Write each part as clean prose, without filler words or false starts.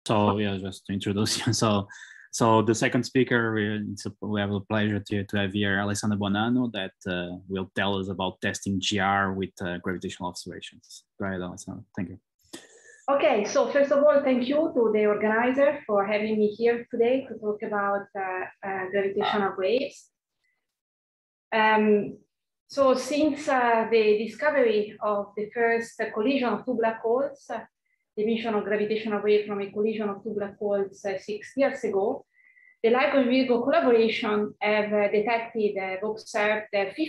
So yeah, just to introduce you. So the second speaker, we have a pleasure to have here Alessandra Bonanno that will tell us about testing GR with gravitational observations. Go ahead, Alessandra. Thank you. Okay, so first of all, thank you to the organizer for having me here today to talk about gravitational waves. So since the discovery of the first collision of two black holes, the emission of gravitational wave from a collision of two black holes 6 years ago, the LIGO and Virgo collaboration have observed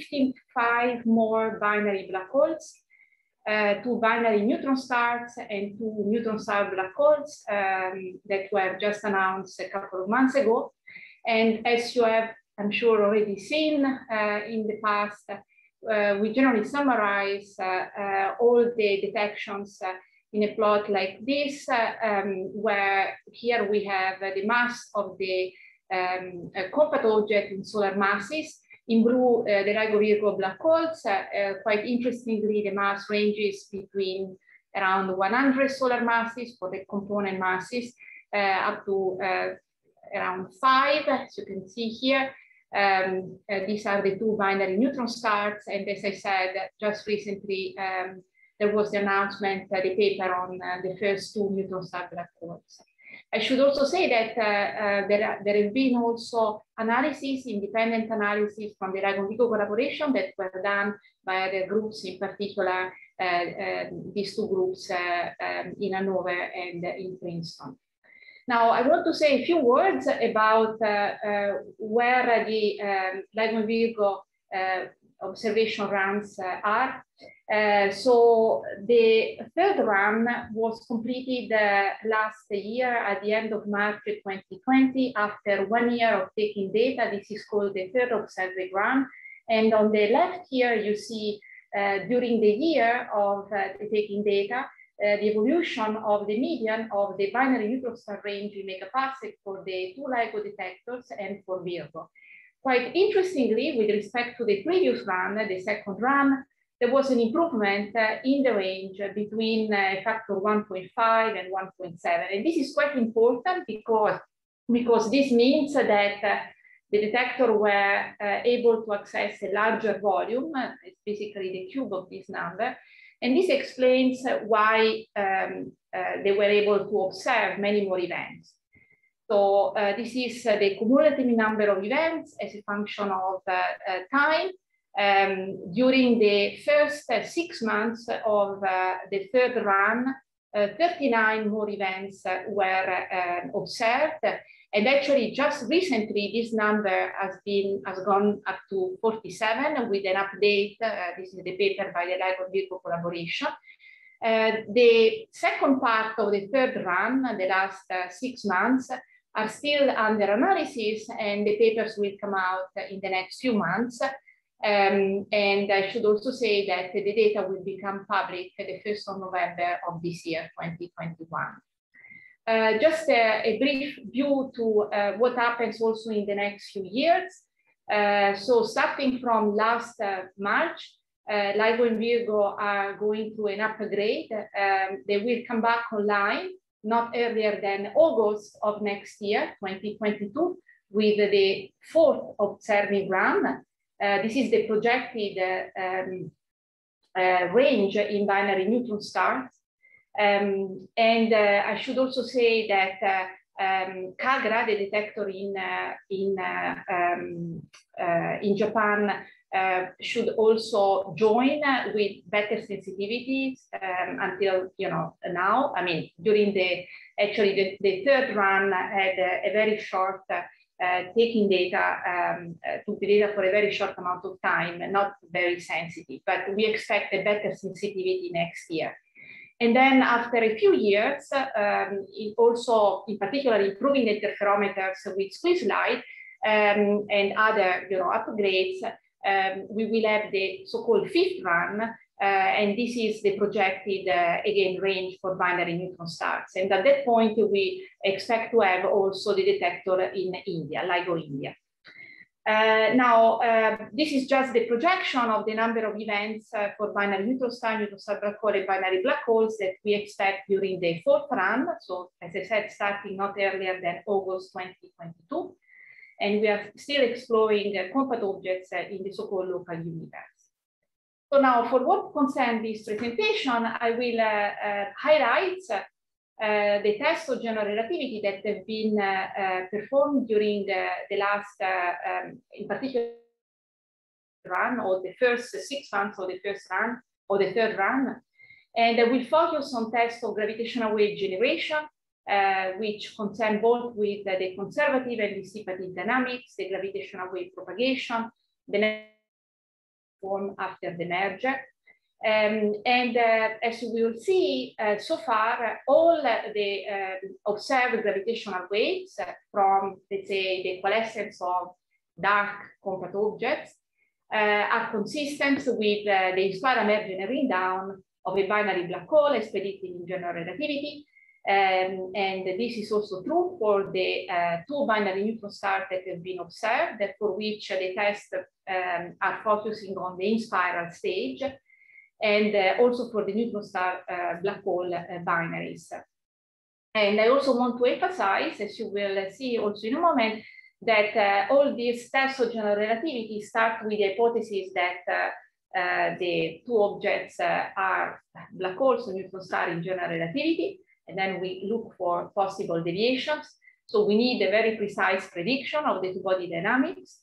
55 more binary black holes, 2 binary neutron stars and 2 neutron star black holes that were just announced a couple of months ago. And as you have, I'm sure, already seen in the past, we generally summarize all the detections in a plot like this, where here we have the mass of the compact object in solar masses. In blue, the LIGO Virgo black holes. Quite interestingly, the mass ranges between around 100 solar masses for the component masses up to around 5, as you can see here. These are the 2 binary neutron stars. And as I said, just recently, there was the announcement, the paper on the first 2 neutron star black holes. I should also say that there have been also analysis, independent analysis from the LIGO Virgo collaboration that were done by other groups, in particular these 2 groups in Hanover and in Princeton. Now, I want to say a few words about where the LIGO Virgo observation runs are. So the third run was completed last year at the end of March 2020, after 1 year of taking data. This is called the third observed run. And on the left here, you see during the year of taking data, the evolution of the median of the binary neutron star range in megaparsec for the 2 LIGO detectors and for Virgo. Quite interestingly, with respect to the previous run, the second run, there was an improvement in the range between factor 1.5 and 1.7. And this is quite important because this means that the detector were able to access a larger volume. It's basically the cube of this number. And this explains why they were able to observe many more events. So this is the cumulative number of events as a function of time. During the first 6 months of the third run, 39 more events were observed. And actually, just recently, this number has gone up to 47 with an update. This is the paper by the LIGO Virgo collaboration. The second part of the third run, the last 6 months, are still under analysis, and the papers will come out in the next few months. And I should also say that the data will become public the 1st of November of this year, 2021. Just a brief view to what happens also in the next few years. So starting from last March, LIGO and Virgo are going through an upgrade. They will come back online not earlier than August of next year, 2022, with the 4th observing run. This is the projected range in binary neutron stars. And I should also say that Kagra, the detector in Japan, should also join with better sensitivities until now. I mean, during the third run had a very short taking data, took the data for a very short amount of time, not very sensitive, but we expect a better sensitivity next year. And then after a few years, also in particular improving the interferometers with squeeze light and other upgrades, we will have the so-called 5th run, and this is the projected, again, range for binary neutron stars. And at that point, we expect to have also the detector in India, LIGO India. This is just the projection of the number of events for binary neutron star black hole, and binary black holes that we expect during the fourth run. So as I said, starting not earlier than August 2022. And we are still exploring compact objects in the so-called local universe. So now for what concerns this presentation, I will highlight the tests of general relativity that have been performed during the last, in particular, run, or the first 6 months of the first run, or the third run. And we'll focus on tests of gravitational wave generation, which concern both with the conservative and dissipative dynamics, the gravitational wave propagation, the form after the merger. As we will see, so far, all the observed gravitational waves from, let's say, the coalescence of dark compact objects are consistent with the inspiral merger and ring down of a binary black hole as predicted in general relativity. And this is also true for the 2 binary neutron stars that have been observed, for which the tests are focusing on the inspiral stage, and also for the neutron star black hole binaries. And I also want to emphasize, as you will see also in a moment, that all these tests of general relativity start with the hypothesis that the 2 objects are black holes or neutron star in general relativity, and then we look for possible deviations. So we need a very precise prediction of the 2-body dynamics.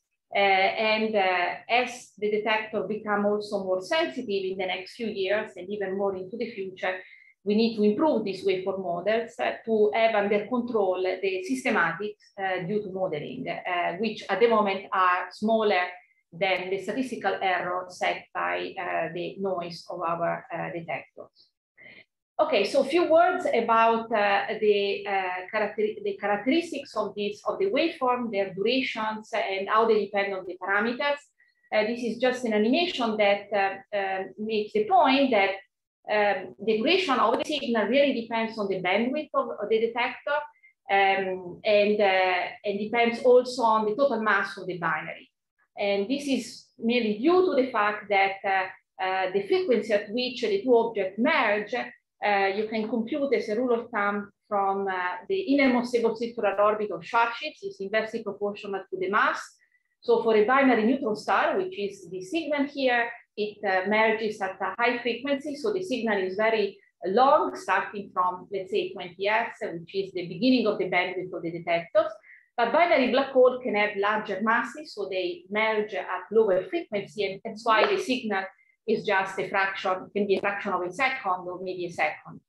As the detector become also more sensitive in the next few years and even more into the future, we need to improve these waveform models to have under control the systematics due to modeling, which at the moment are smaller than the statistical error set by the noise of our detectors. Okay, so a few words about the characteristics of the waveform, their durations, and how they depend on the parameters. This is just an animation that makes the point that the duration of the signal really depends on the bandwidth of the detector, and depends also on the total mass of the binary. And this is merely due to the fact that the frequency at which the 2 objects merge, you can compute as a rule of thumb from the innermost stable circular orbit of Sharshits is inversely proportional to the mass. So for a binary neutron star, which is the signal here, it merges at a high frequency. So the signal is very long, starting from, let's say, 20 Hz, which is the beginning of the bandwidth of the detectors. But binary black hole can have larger masses, so they merge at lower frequency, and that's why the signal is just a fraction, can be a fraction of a second or maybe a second.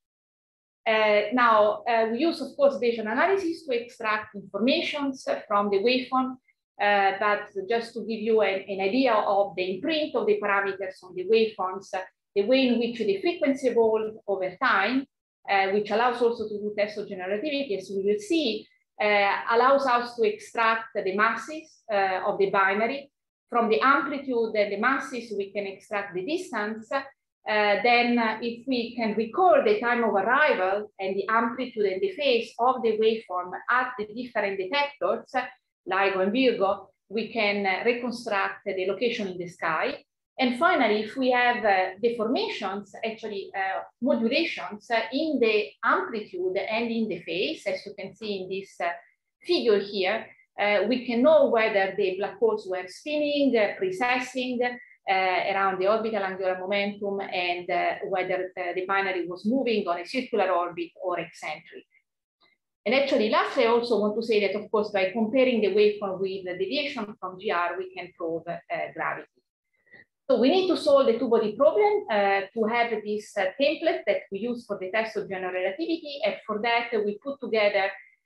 We use, of course, Bayesian analysis to extract information from the waveform, but just to give you an idea of the imprint of the parameters on the waveforms, the way in which the frequency evolves over time, which allows also to do tests of general relativity, as we will see, allows us to extract the masses of the binary. From the amplitude and the masses, we can extract the distance. Then if we can record the time of arrival and the amplitude and the phase of the waveform at the different detectors, LIGO and Virgo, we can reconstruct the location in the sky. And finally, if we have deformations, actually modulations in the amplitude and in the phase, as you can see in this figure here, we can know whether the black holes were spinning, precessing around the orbital angular momentum, and whether the binary was moving on a circular orbit or eccentric. And actually, lastly, I also want to say that, of course, by comparing the waveform with the deviation from GR, we can prove gravity. So we need to solve the 2-body problem to have this template that we use for the test of general relativity. And for that, we put together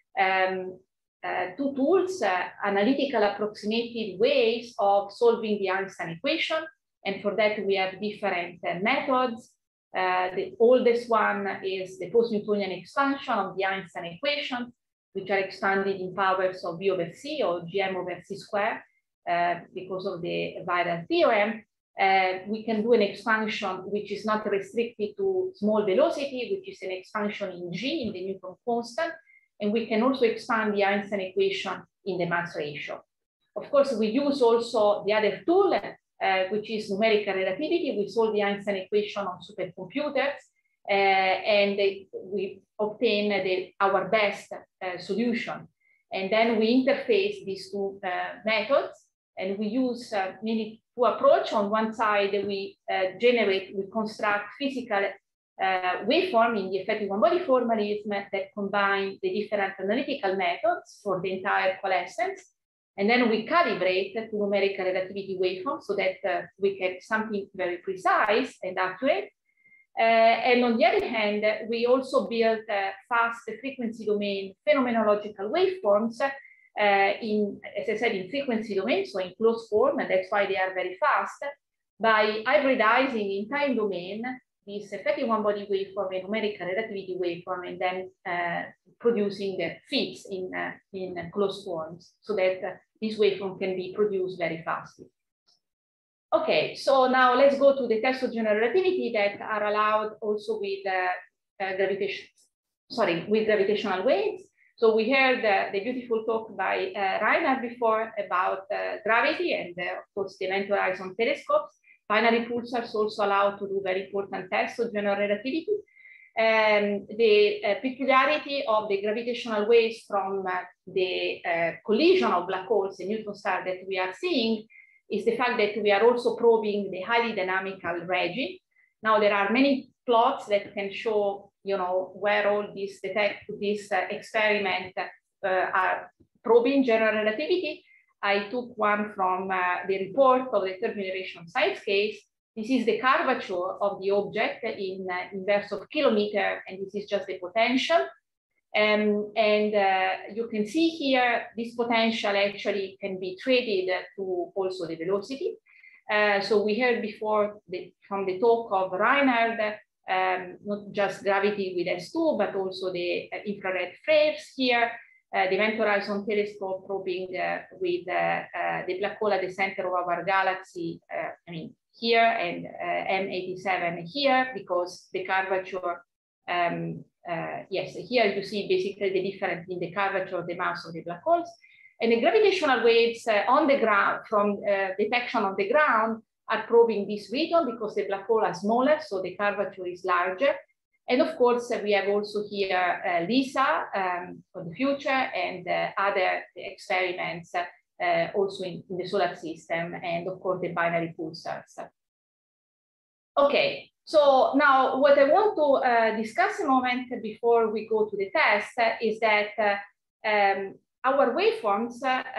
2 tools, analytical approximative ways of solving the Einstein equation. And for that, we have different methods. The oldest one is the post-Newtonian expansion of the Einstein equation, which are expanded in powers of V over C or GM over C squared because of the viral theorem. We can do an expansion which is not restricted to small velocity, which is an expansion in G, in the Newton constant. And we can also expand the Einstein equation in the mass ratio. Of course, we use also the other tool, which is numerical relativity. We solve the Einstein equation on supercomputers, and we obtain our best solution. And then we interface these two methods, and we use mainly two approaches. On one side, we construct physical waveform in the effective one-body formalism that combine the different analytical methods for the entire coalescence. And then we calibrate to numerical relativity waveform so that we get something very precise and accurate. And on the other hand, we also build fast frequency domain phenomenological waveforms as I said, in frequency domain, so in closed form, and that's why they are very fast, by hybridizing in time domain this effective one-body waveform and numerical relativity waveform, and then producing fits in closed forms so that this waveform can be produced very fastly. Okay, so now let's go to the tests of general relativity that are allowed also with gravitational waves. So we heard the beautiful talk by Rainer before about gravity and of course the Event Horizon telescopes. Binary pulsars also allowed to do very important tests of general relativity. The peculiarity of the gravitational waves from the collision of black holes and neutron stars that we are seeing is the fact that we are also probing the highly dynamical regime. Now there are many plots that can show, you know, where all these experiments are probing general relativity. I took one from the report of the third generation science case. This is the curvature of the object in inverse of kilometer, and this is just the potential. And you can see here, this potential actually can be traded to also the velocity. So we heard before from the talk of Reinhard, not just gravity with S2, but also the infrared flares here. The Event Horizon telescope probing with the black hole at the center of our galaxy, I mean, here, and M87 here, because the curvature, yes, here you see basically the difference in the curvature of the mass of the black holes. And the gravitational waves on the ground, from detection on the ground, are probing this region because the black hole are smaller, so the curvature is larger. And of course, we have also here LISA for the future, and other experiments also in the solar system, and of course the binary pulsars. Okay, so now what I want to discuss a moment before we go to the test is that our waveforms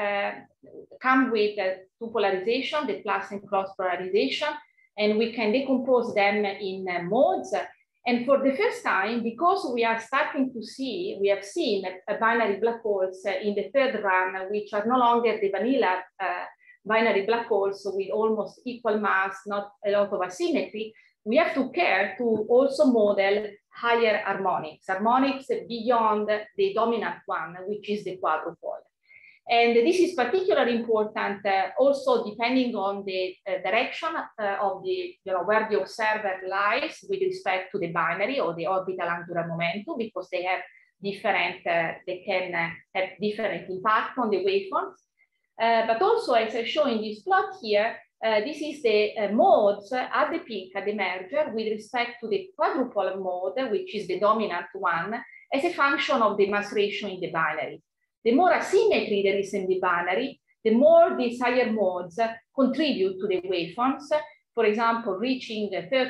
come with two polarization, the plus and cross polarization, and we can decompose them in modes. And for the first time, because we are starting to see, we have seen binary black holes in the third run, which are no longer the vanilla binary black holes with almost equal mass, not a lot of asymmetry, we have to care to also model higher harmonics beyond the dominant one, which is the quadrupole. And this is particularly important also depending on the direction of the, where the observer lies with respect to the binary or the orbital angular momentum, because they have different, they can have different impact on the waveforms. But also, as I show in this plot here, this is the modes at the peak, at the merger, with respect to the quadrupole mode, which is the dominant one, as a function of the mass ratio in the binary. The more asymmetry there is in the binary, the more these higher modes contribute to the waveforms, for example, reaching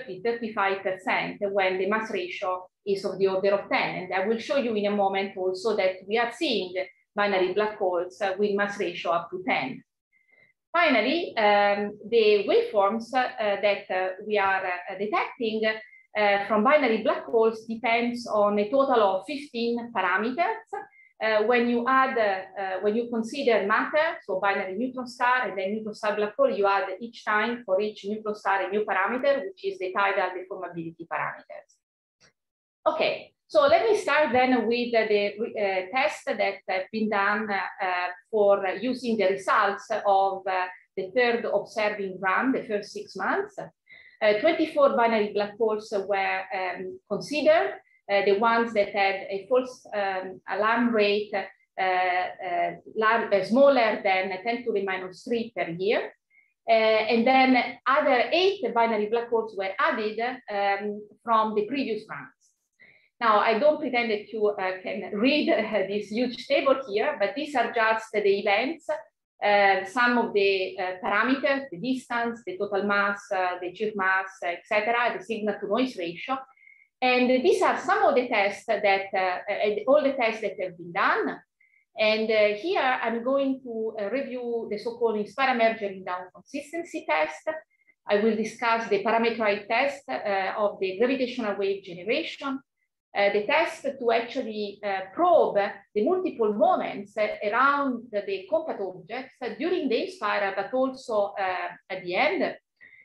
30–35% when the mass ratio is of the order of 10. And I will show you in a moment also that we are seeing binary black holes with mass ratio up to 10. Finally, the waveforms that we are detecting from binary black holes depends on a total of 15 parameters. When you add, when you consider matter, so binary neutron star and then neutron star black hole, you add each time for each neutron star a new parameter, which is the tidal deformability parameters. Okay, so let me start then with the test that have been done for using the results of the third observing run, the first 6 months. 24 binary black holes were considered. The ones that had a false alarm rate smaller than 10 to the minus 3 per year. And then other 8 binary black holes were added from the previous rounds. Now, I don't pretend that you can read this huge table here, but these are just the events, some of the parameters, the distance, the total mass, the chief mass, etc., the signal to noise ratio. And these are some of the tests that, all the tests that have been done. And here I'm going to review the so-called inspira-merger down consistency test. I will discuss the parameterized test of the gravitational wave generation, the test to actually probe the multiple moments around the compact objects during the inspira, but also at the end.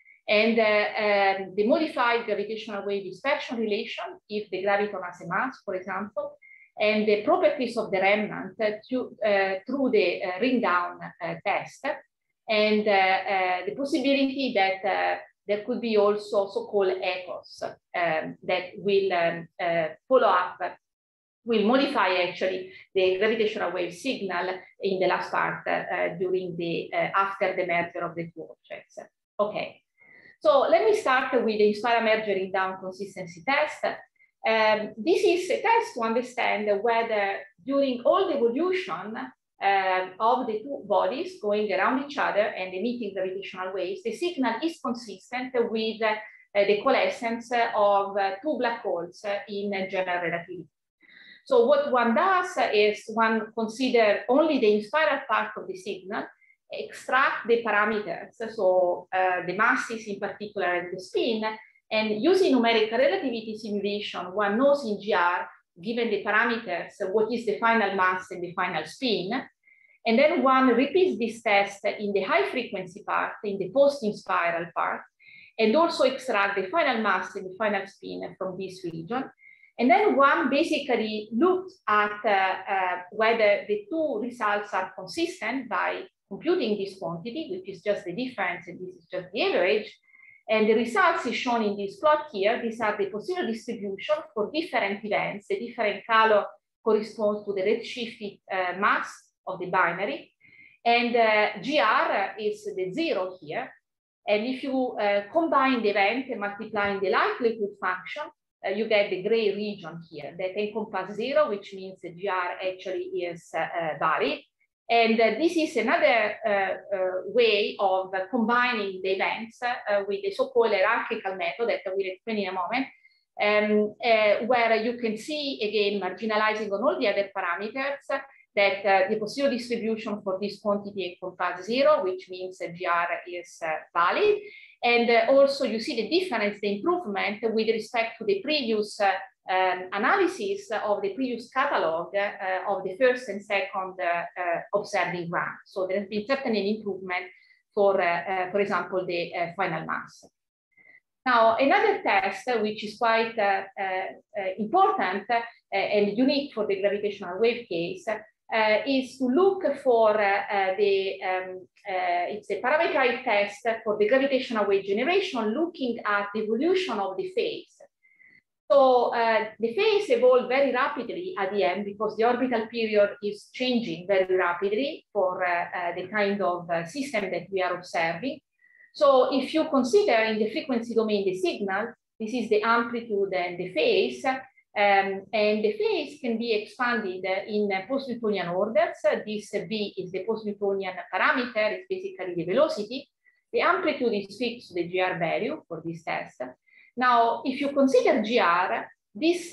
And the modified gravitational wave dispersion relation, if the graviton has a mass, for example, and the properties of the remnant through the ring down test, and the possibility that there could be also so-called echoes that will follow up, will modify actually the gravitational wave signal in the last part during the after the merger of the two objects. Okay, so let me start with the inspira-merger down consistency test. This is a test to understand whether during all the evolution of the two bodies going around each other and emitting gravitational waves, the signal is consistent with the coalescence of two black holes in general relativity. So what one does is one consider only the inspired part of the signal, extract the parameters, so the masses in particular and the spin, and using numerical relativity simulation, one knows in GR, given the parameters, what is the final mass and the final spin. And then one repeats this test in the high frequency part, in the post-inspiral part, and also extract the final mass and the final spin from this region. And then one basically looks at whether the two results are consistent by computing this quantity, which is just the difference, and this is just the average. And the results is shown in this plot here. These are the possible distribution for different events. The different color corresponds to the redshifted mass of the binary. And GR is the 0 here. And if you combine the event and multiply the likelihood function, you get the gray region here that encompasses 0, which means the GR actually is valid. And this is another way of combining the events with the so-called hierarchical method that I will explain in a moment, where you can see, again, marginalizing on all the other parameters, that the possible distribution for this quantity encompasses 0, which means GR is valid. And also you see the difference, the improvement with respect to the previous analysis of the previous catalog of the first and second observing run. So there has been certainly an improvement for example, the final mass. Now, another test, which is quite important and unique for the gravitational wave case, is to look for it's a parameterized test for the gravitational wave generation, looking at the evolution of the phase. So the phase evolved very rapidly at the end because the orbital period is changing very rapidly for the kind of system that we are observing. So if you consider in the frequency domain the signal, this is the amplitude and the phase, and the phase can be expanded in post-Newtonian orders. This V is the post-Newtonian parameter, it's basically the velocity. The amplitude is fixed to the GR value for this test. Now, if you consider GR, these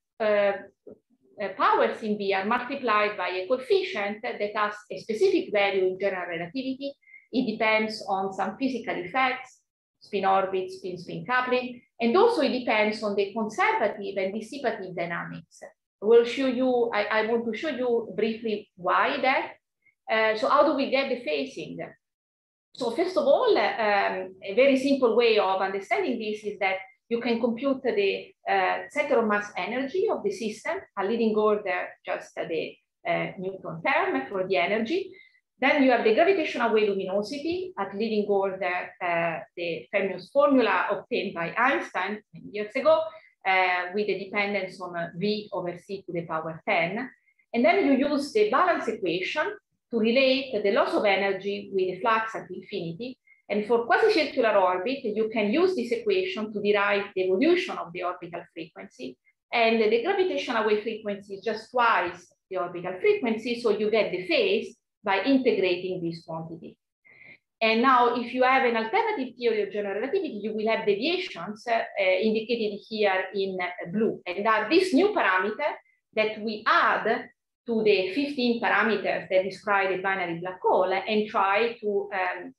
powers in V are multiplied by a coefficient that has a specific value in general relativity. It depends on some physical effects, spin orbit, spin-spin coupling, and also it depends on the conservative and dissipative dynamics. We'll show you, I want to show you briefly why that. So how do we get the phasing? So first of all, a very simple way of understanding this is that you can compute the center of mass energy of the system, a leading order, just the Newton term for the energy. Then you have the gravitational wave luminosity at leading order, the famous formula obtained by Einstein many years ago, with the dependence on V over C to the power 10. And then you use the balance equation to relate the loss of energy with the flux at infinity. And for quasi-circular orbit, you can use this equation to derive the evolution of the orbital frequency. And the gravitational wave frequency is just twice the orbital frequency, so you get the phase by integrating this quantity. And now, if you have an alternative theory of general relativity, you will have deviations indicated here in blue. And are these new parameters that we add to the 15 parameters that describe a binary black hole and try to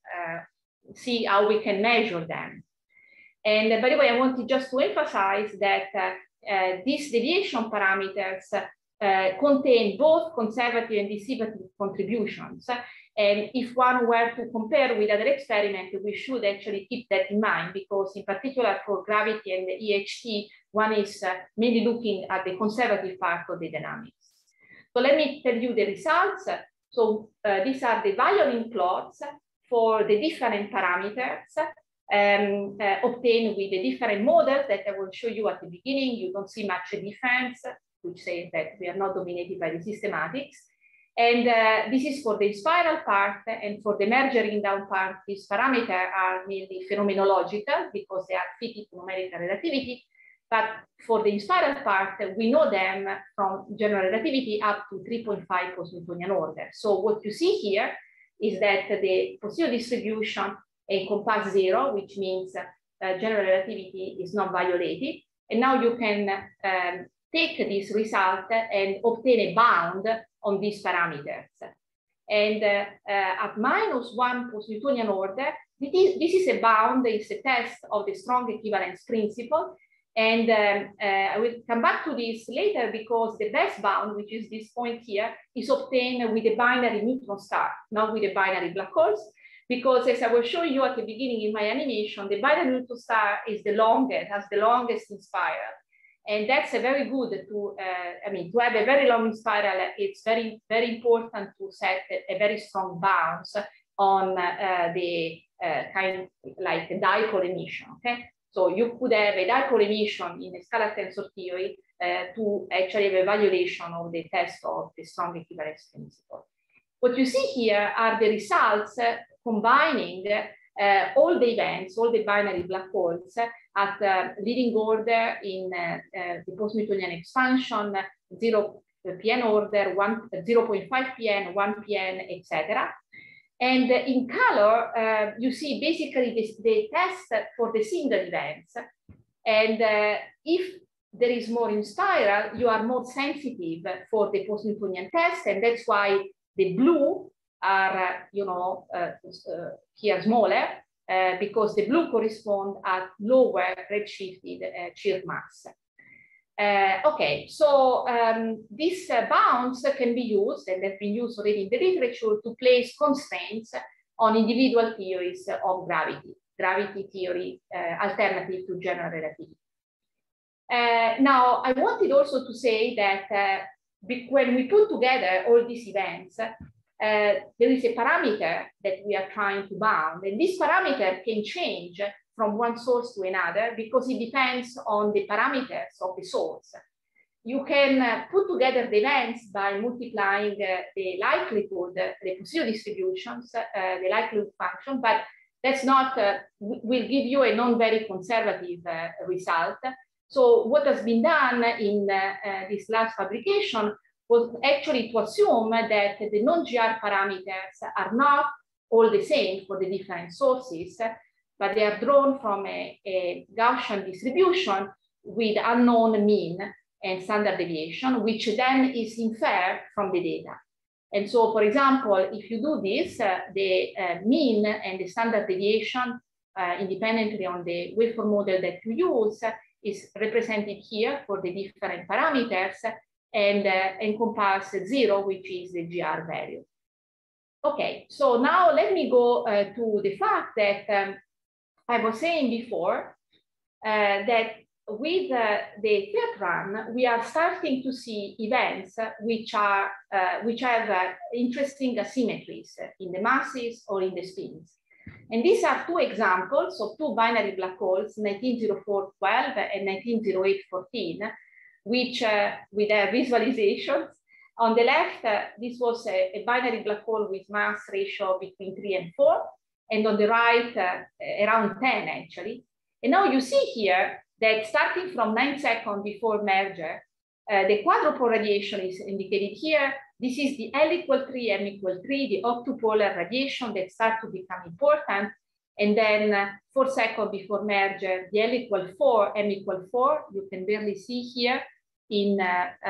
see how we can measure them. And by the way, I wanted just to emphasize that these deviation parameters contain both conservative and dissipative contributions. And if one were to compare with other experiments, we should actually keep that in mind, because in particular for gravity and the EHT, one is mainly looking at the conservative part of the dynamics. So let me tell you the results. So these are the violin plots for the different parameters obtained with the different models that I will show you at the beginning. You don't see much difference, which says that we are not dominated by the systematics. And this is for the spiral part, and for the merging down part, these parameters are mainly phenomenological because they are fitted to numerical relativity. But for the spiral part, we know them from general relativity up to 3.5 post-Newtonian order. So what you see here is that the Poisson distribution encompasses 0, which means general relativity is not violated. And now you can take this result and obtain a bound on these parameters. And at -1 post-Newtonian order, this is a bound, it's a test of the strong equivalence principle. And I will come back to this later, because the best bound, which is this point here, is obtained with a binary neutron star, not with a binary black holes. Because as I will show you at the beginning in my animation, the binary neutron star is the longest, has the longest in spiral. And that's a very good to, to have a very long spiral, it's very, very important to set a very strong bounds on the kind of like dipole emission, okay? So you could have a dipole emission in a scalar tensor theory to actually have a violation of the test of the strong equivalence principle. What you see here are the results combining all the events, all the binary black holes at leading order in the post-Newtonian expansion, 0 pn order, 0.5 pn, 1 pn, etc. And in color, you see basically the test for the single events. And if there is more in spiral, you are more sensitive for the post-Newtonian test. And that's why the blue are, here smaller, because the blue correspond at lower redshifted shear mass. Okay, so these bounds can be used, and have been used already in the literature, to place constraints on individual theories of gravity theory alternative to general relativity. Now, I wanted also to say that when we put together all these events, there is a parameter that we are trying to bound, and this parameter can change from one source to another because it depends on the parameters of the source. You can put together the events by multiplying the likelihood, the Poisson distributions, the likelihood function, but that's not, will give you a non-very conservative result. So what has been done in this last fabrication was actually to assume that the non-GR parameters are not all the same for the different sources, but they are drawn from a Gaussian distribution with unknown mean and standard deviation, which then is inferred from the data. And so, for example, if you do this, the mean and the standard deviation, independently on the waveform model that you use, is represented here for the different parameters, and encompass 0, which is the GR value. Okay, so now let me go to the fact that I was saying before that with the third run, we are starting to see events which have interesting asymmetries in the masses or in the spins. And these are two examples of two binary black holes, 1904-12 and 1908-14, which with their visualizations On the left, this was a binary black hole with mass ratio between 3 and 4, and on the right, around 10 actually. And now you see here that starting from 9 seconds before merger, the quadrupole radiation is indicated here. This is the L = 3, M = 3, the octupolar radiation that starts to become important. And then 4 seconds before merger, the L = 4, M = 4. You can barely see here in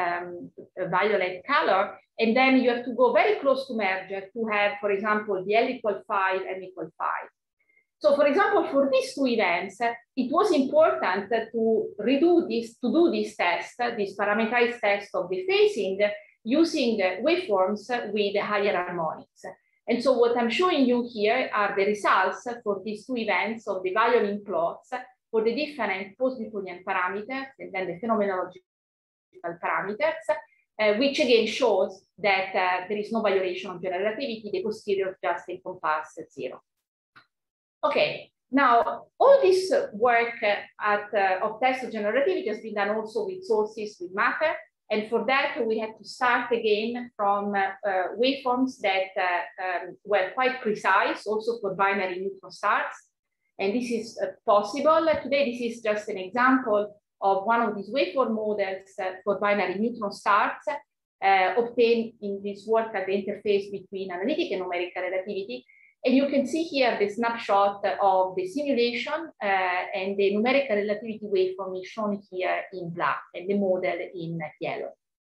violet color. And then you have to go very close to merger to have, for example, the L = 5, M = 5. So for example, for these two events, it was important to do this test, this parameterized test of the phasing using waveforms with higher harmonics. And so what I'm showing you here are the results for these two events of the violin plots for the different post-Newtonian parameters and then the phenomenological parameters, which again shows that there is no violation of general relativity, the posterior just encompass 0. Okay, now all this work of test of general relativity has been done also with sources with matter. And for that, we had to start again from waveforms that were quite precise also for binary neutron stars. And this is possible. Today, this is just an example of one of these waveform models for binary neutron stars obtained in this work at the interface between analytic and numerical relativity. And you can see here the snapshot of the simulation and the numerical relativity waveform is shown here in black and the model in yellow.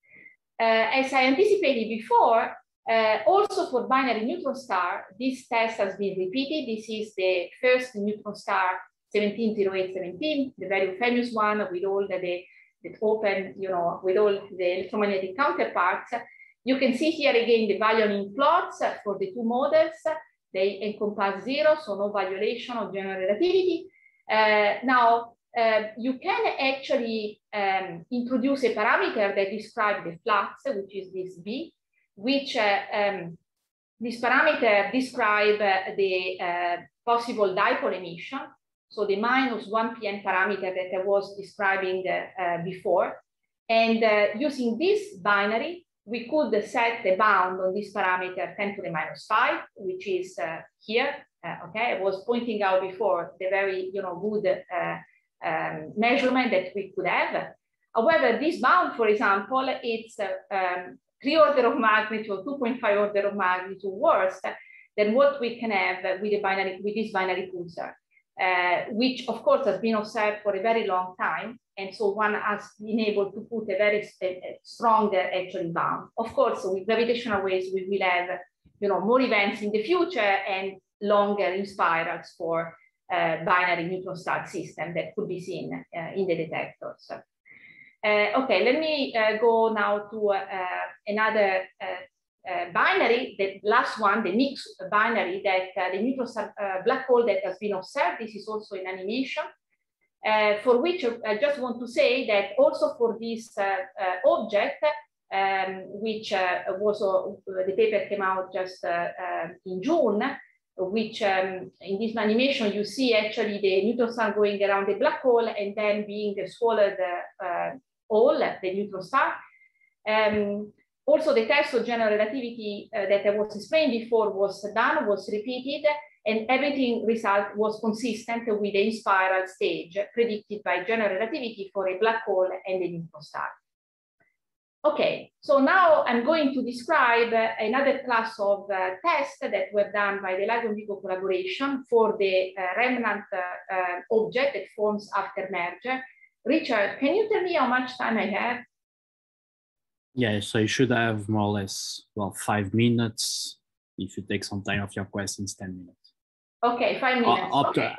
As I anticipated before, also for binary neutron star, this test has been repeated. This is the first neutron star 170817, the very famous one with all the open, with all the electromagnetic counterparts. You can see here again the violin plots for the two models. They encompass 0, so no violation of general relativity. Now, you can actually introduce a parameter that describes the flux, which is this B, which this parameter describes the possible dipole emission. So the -1pn parameter that I was describing before. And using this binary, we could set the bound on this parameter 10 to the -5, which is here. Okay, I was pointing out before the very good measurement that we could have. However, this bound, for example, it's 3 order of magnitude, 2.5 order of magnitude worse than what we can have with this binary pulsar, which of course has been observed for a very long time. And so one has been able to put a very strong actually bound. Of course, with gravitational waves, we will have more events in the future and longer in spirals for binary neutron star system that could be seen in the detectors. Okay, let me go now to another binary, the last one, the mixed binary that the neutron star black hole that has been observed. This is also in animation. For which I just want to say that also for this object, which was the paper came out just in June, which in this animation you see actually the neutron star going around the black hole and then being swallowed all the neutron star. Also, the test of general relativity that I was explaining before was done, was repeated, and everything result was consistent with the in-spiral stage predicted by general relativity for a black hole and a neutron star. Okay, so now I'm going to describe another class of tests that were done by the LIGO-MIGO collaboration for the remnant object that forms after merger. Richard, can you tell me how much time I have? Yeah, so you should have more or less, well, 5 minutes. If you take some time of your questions, 10 minutes. Okay, 5 minutes.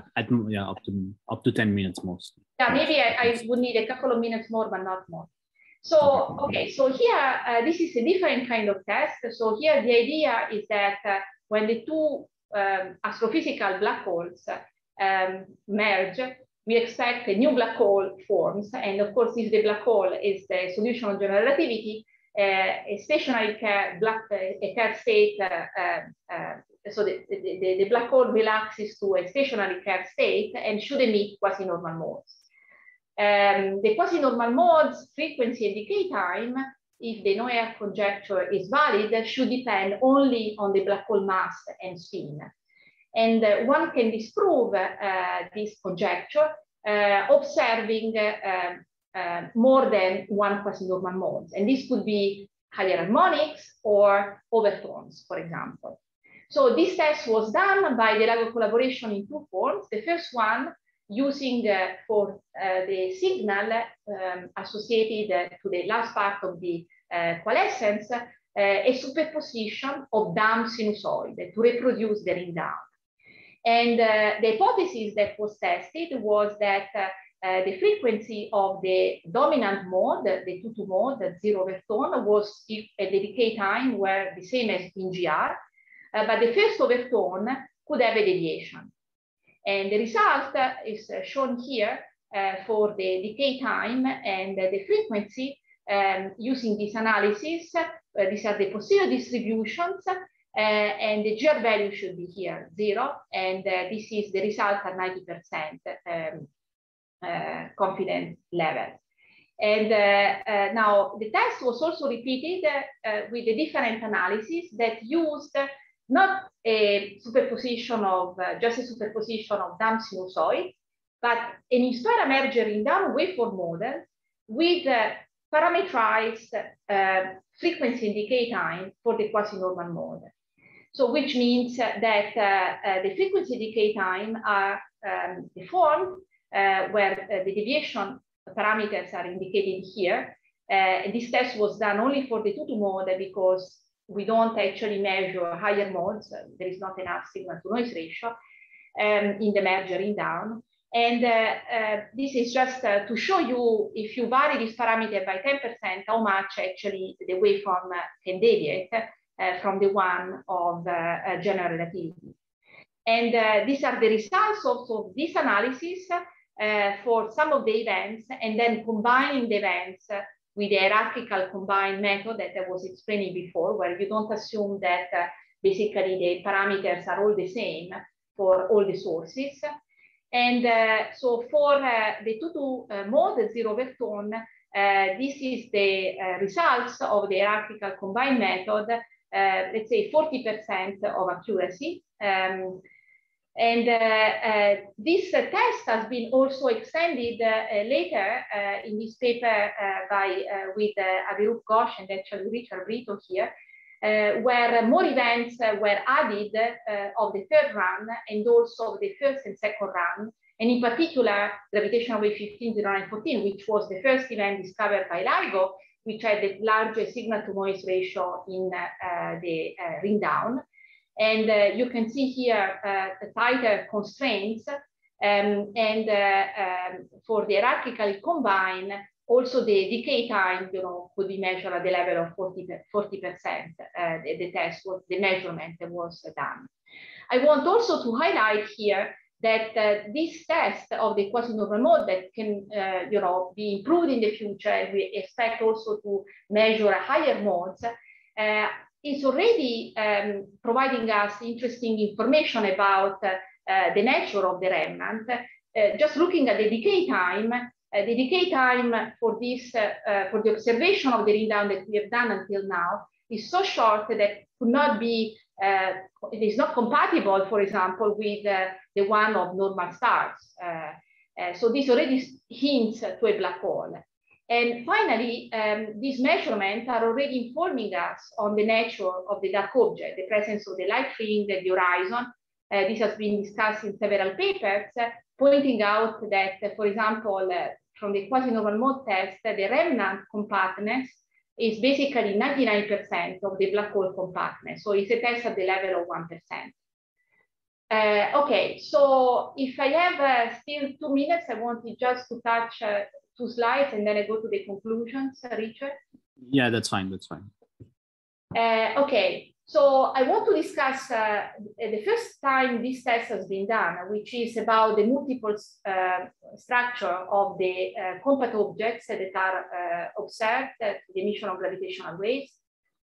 Up to 10 minutes mostly. Yeah, maybe I would need a couple of minutes more, but not more. So, okay, so here, this is a different kind of test. So here the idea is that when the two astrophysical black holes merge, we expect a new black hole forms. And of course, if the black hole is the solution of general relativity, a stationary Kerr state, so the black hole relaxes to a stationary Kerr state and should emit quasi-normal modes. The quasi-normal modes frequency and decay time if the no-air conjecture is valid, should depend only on the black hole mass and spin. And one can disprove this conjecture observing more than one quasi-normal modes. And this could be higher harmonics or overtones, for example. So this test was done by the LIGO collaboration in two forms. The first one using for the signal associated to the last part of the coalescence, a superposition of damped sinusoid to reproduce the ring down. And the hypothesis that was tested was that the frequency of the dominant mode, the 2-2 mode, the zero overtone, was at the decay time were the same as in GR, but the first overtone could have a deviation. And the result is shown here for the decay time and the frequency using this analysis. These are the posterior distributions, and the GR value should be here 0, and this is the result at 90% confidence level. And now the test was also repeated with a different analysis that used not a superposition of just a superposition of damped sinusoid, but an inspira merger in down waveform model with parameterized frequency and decay time for the quasi-normal mode. So which means that the frequency decay time are deformed where the deviation parameters are indicated here. This test was done only for the 2-2 mode because we don't actually measure higher modes. There is not enough signal to noise ratio in the mergering down. And this is just to show you, if you vary this parameter by 10%, how much actually the waveform can deviate from the one of general relativity. And these are the results also of this analysis for some of the events, and then combining the events with the hierarchical combined method that I was explaining before, where you don't assume that basically the parameters are all the same for all the sources. And so for the 2-2 mode, zero overtone, this is the results of the hierarchical combined method, let's say 40% of accuracy. This test has been also extended later in this paper with Avirup Ghosh and actually Richard Brito here, where more events were added of the third run and also of the first and second run, and in particular gravitational wave 150914, which was the first event discovered by LIGO, which had the largest signal to noise ratio in the ring down. And you can see here the tighter constraints, and for the hierarchically combined, also the decay time, could be measured at the level of 40%. The test was, the measurement was done. I want also to highlight here that this test of the quasi-normal mode that can, be improved in the future, and we expect also to measure higher modes, is already providing us interesting information about the nature of the remnant. Just looking at the decay time for this, for the observation of the ring down that we have done until now is so short that could not be, it is not compatible, for example, with the one of normal stars. So this already hints to a black hole. And finally, these measurements are already informing us on the nature of the dark object, the presence of the light ring at the horizon. This has been discussed in several papers, pointing out that, for example, from the quasi-normal mode test, the remnant compactness is basically 99% of the black hole compactness. So it's a test at the level of 1%. Okay, so if I have still 2 minutes, I wanted just to touch 2 slides and then I go to the conclusions, Richard. Yeah, that's fine, that's fine. Okay, so I want to discuss the first time this test has been done, which is about the multiple structure of the compact objects that are observed at the emission of gravitational waves.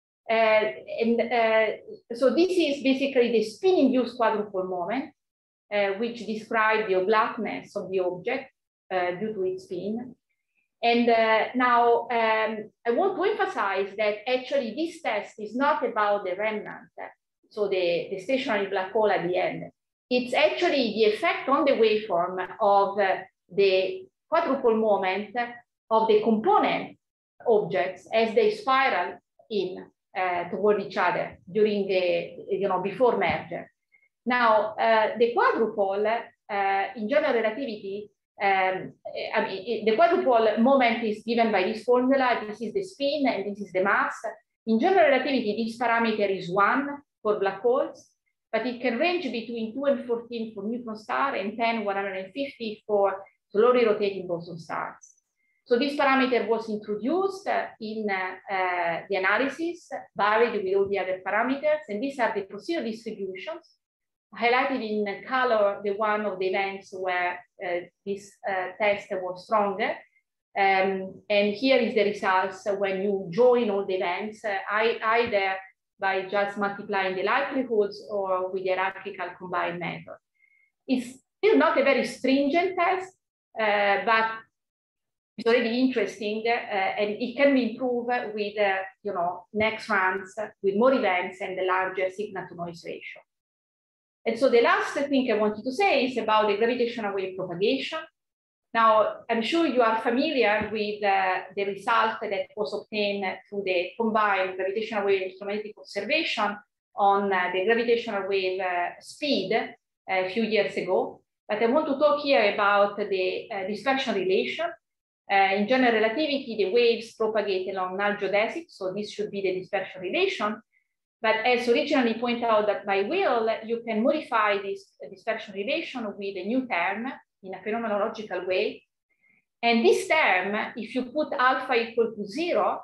So this is basically the spin-induced quadrupole moment, which describes the obliqueness of the object due to its spin. And now I want to emphasize that actually this test is not about the remnant, so the stationary black hole at the end. It's actually the effect on the waveform of the quadrupole moment of the component objects as they spiral in toward each other during the, before merger. Now, the quadrupole in general relativity, I mean, the quadrupole moment is given by this formula. This is the spin and this is the mass. In general relativity, this parameter is 1 for black holes, but it can range between 2 and 14 for neutron star and 10, 150 for slowly rotating boson stars. So this parameter was introduced in the analysis, varied with all the other parameters, and these are the procedure distributions. Highlighted in color, the one of the events where this test was stronger. And here is the results when you join all the events, either by just multiplying the likelihoods or with the hierarchical combined method. It's still not a very stringent test, but it's already interesting, and it can be improved with next runs with more events and the larger signal to noise ratio. And so the last thing I wanted to say is about the gravitational wave propagation. Now, I'm sure you are familiar with the result that was obtained through the combined gravitational wave electromagnetic observation on the gravitational wave speed a few years ago. But I want to talk here about the dispersion relation. In general relativity, the waves propagate along null geodesics, so this should be the dispersion relation. But as originally pointed out that by Will, you can modify this dispersion relation with a new term in a phenomenological way. And this term, if you put alpha equal to 0,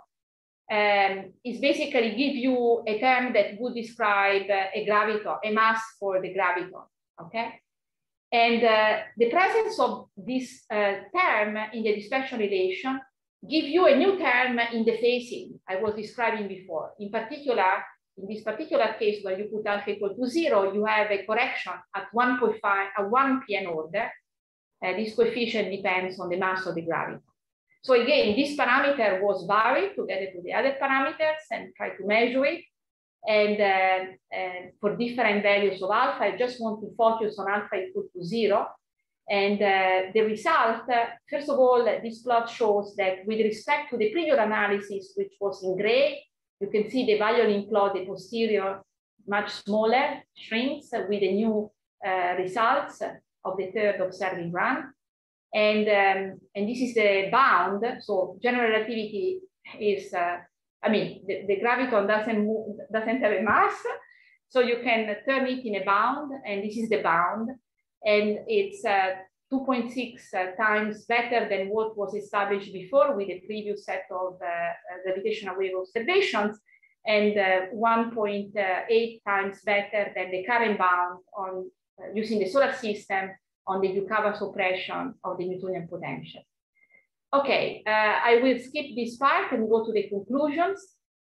is basically give you a term that would describe a graviton, a mass for the graviton, okay? And the presence of this term in the dispersion relation give you a new term in the phasing I was describing before. In particular, in this particular case where you put alpha equal to 0, you have a correction at 1.5, at 1 p.n. order. This coefficient depends on the mass of the graviton. So again, this parameter was varied together with the other parameters and try to measure it. And for different values of alpha, I just want to focus on alpha equal to 0. And the result, first of all, this plot shows that with respect to the previous analysis, which was in gray, you can see the violin plot, the posterior, much smaller, shrinks with the new results of the third observing run. And this is the bound. So general relativity is, I mean, the graviton doesn't have a mass. So you can turn it in a bound, and this is the bound. And it's 2.6 times better than what was established before with the previous set of gravitational wave observations, and 1.8 times better than the current bound on using the solar system on the Yukawa suppression of the Newtonian potential. Okay, I will skip this part and go to the conclusions.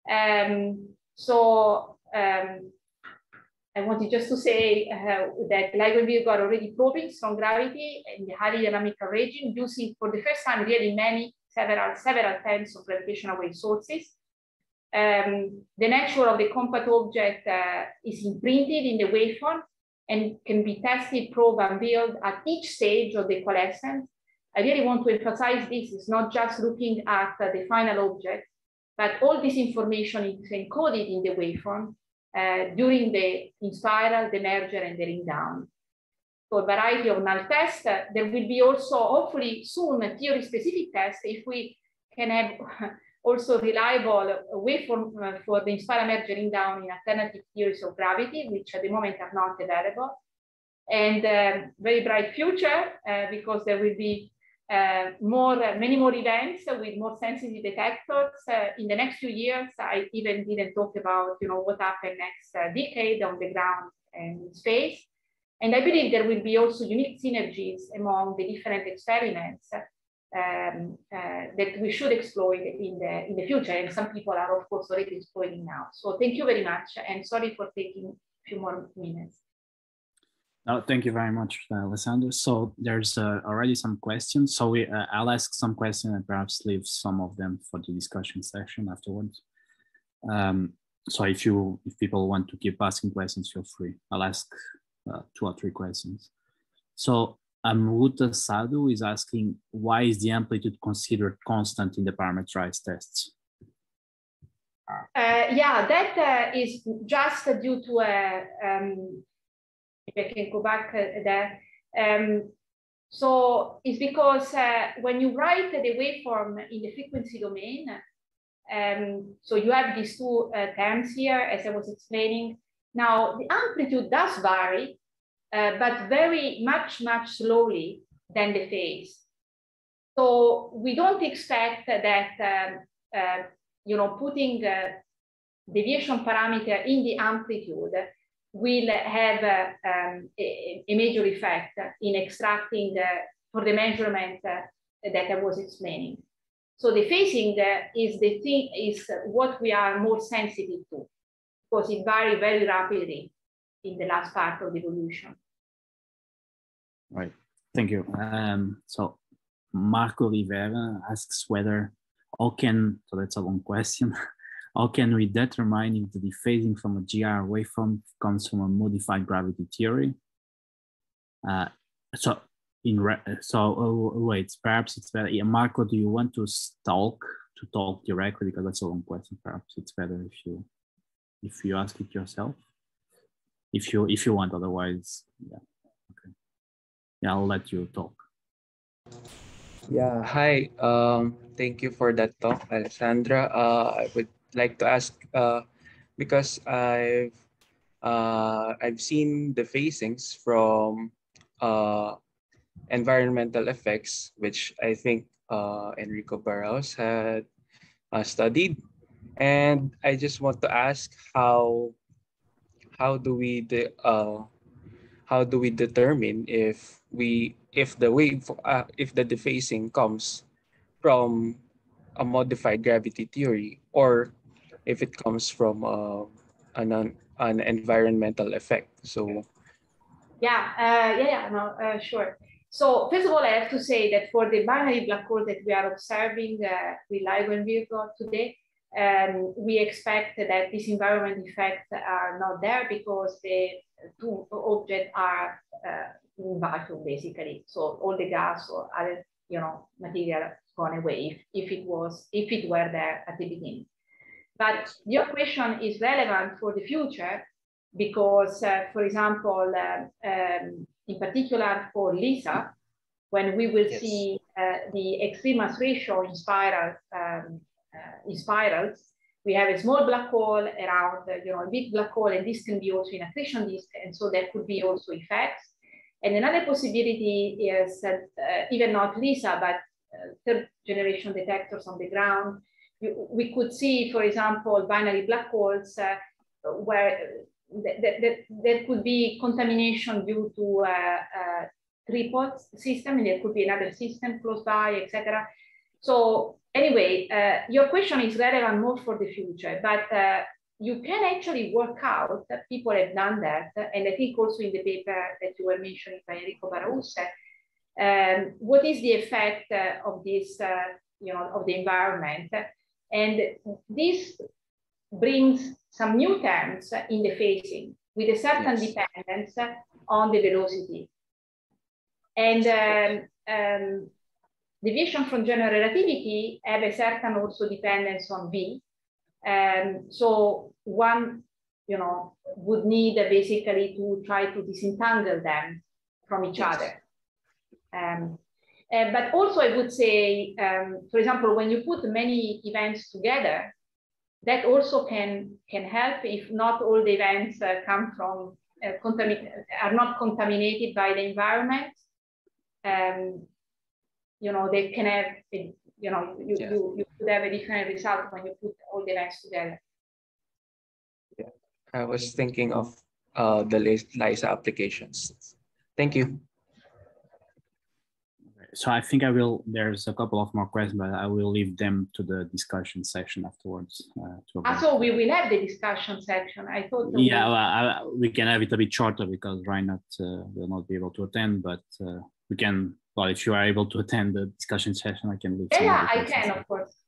I wanted just to say that LIGO and Virgo are already probing strong gravity in the highly dynamical region, using for the first time really several tens of gravitational wave sources. The nature of the compact object is imprinted in the waveform and can be tested, probed, and built at each stage of the coalescence. I really want to emphasize this is not just looking at the final object, but all this information is encoded in the waveform during the in-spiral, the merger, and the ring down. So a variety of null tests. There will be also, hopefully soon, a theory-specific test if we can have also reliable waveform for the in-spiral merger ring down in alternative theories of gravity, which at the moment are not available. And very bright future, because there will be many more events with more sensitive detectors in the next few years. I even didn't talk about what happened next decade on the ground and in space. And I believe there will be also unique synergies among the different experiments that we should exploit in the future. And some people are, of course, already exploiting now. So thank you very much. And sorry for taking a few more minutes. Thank you very much, Alessandro. So there's already some questions. So I'll ask some questions and perhaps leave some of them for the discussion section afterwards. So if people want to keep asking questions, feel free. I'll ask 2 or 3 questions. So Amruta Sadhu is asking, why is the amplitude considered constant in the parameterized tests? Yeah, that is just due to if I can go back there. So it's because when you write the waveform in the frequency domain, so you have these 2 terms here, as I was explaining. Now, the amplitude does vary, but very much slowly than the phase. So we don't expect that, you know, putting deviation parameter in the amplitude will have a major effect in extracting for the measurement that I was explaining. So the phasing is what we are more sensitive to, because it varies very rapidly in the last part of the evolution. Right, thank you. So Marco Rivera asks whether, so that's a long question, how can we determine if the dephasing from a GR waveform comes from a modified gravity theory? Wait, perhaps it's better. Yeah, Marco, do you want to talk directly, because that's a long question? Perhaps it's better if you ask it yourself. If you want, otherwise, yeah. Okay. Yeah, I'll let you talk. Yeah, hi. Thank you for that talk, Alessandra. I would like to ask, because I've seen the phasings from environmental effects, which I think Enrico Barros had studied, and I just want to ask how do we determine if the dephasing comes from a modified gravity theory, or if it comes from an environmental effect? So sure. So first of all, I have to say that for the binary black hole that we are observing with LIGO and Virgo today, we expect that these environment effects are not there, because the 2 objects are in vacuum, basically. So all the gas or other, you know, material gone away if it were there at the beginning. But your question is relevant for the future, because, for example, in particular for LISA, when we will see the extreme mass ratio in spirals, we have a small black hole around, you know, a big black hole, and this can be also in accretion disk, and so there could be also effects. And another possibility is that even not LISA, but 3rd generation detectors on the ground, we could see, for example, binary black holes where there could be contamination due to a tripod system, and there could be another system close by, etc. So anyway, your question is relevant more for the future, but you can actually work out, people have done that, and I think also in the paper that you were mentioning by Enrico Barros, what is the effect of this, you know, of the environment. And this brings some new terms in the phasing with a certain dependence on the velocity. And deviation from general relativity have a certain also dependence on V. So one, you know, would need basically to try to disentangle them from each other. But also I would say, for example, when you put many events together, that also can help if not all the events come from, are not contaminated by the environment. You know, they can have, you know, you could have a different result when you put all the events together. Yeah, I was thinking of the LISA applications. Thank you. So I think there's a couple of more questions, but I will leave them to the discussion session afterwards. So we will have the discussion section. I thought. Yeah, we can have it a bit shorter because Reinhard will not be able to attend, but we can, well, if you are able to attend the discussion session, I can leave. Yeah, I can, of course.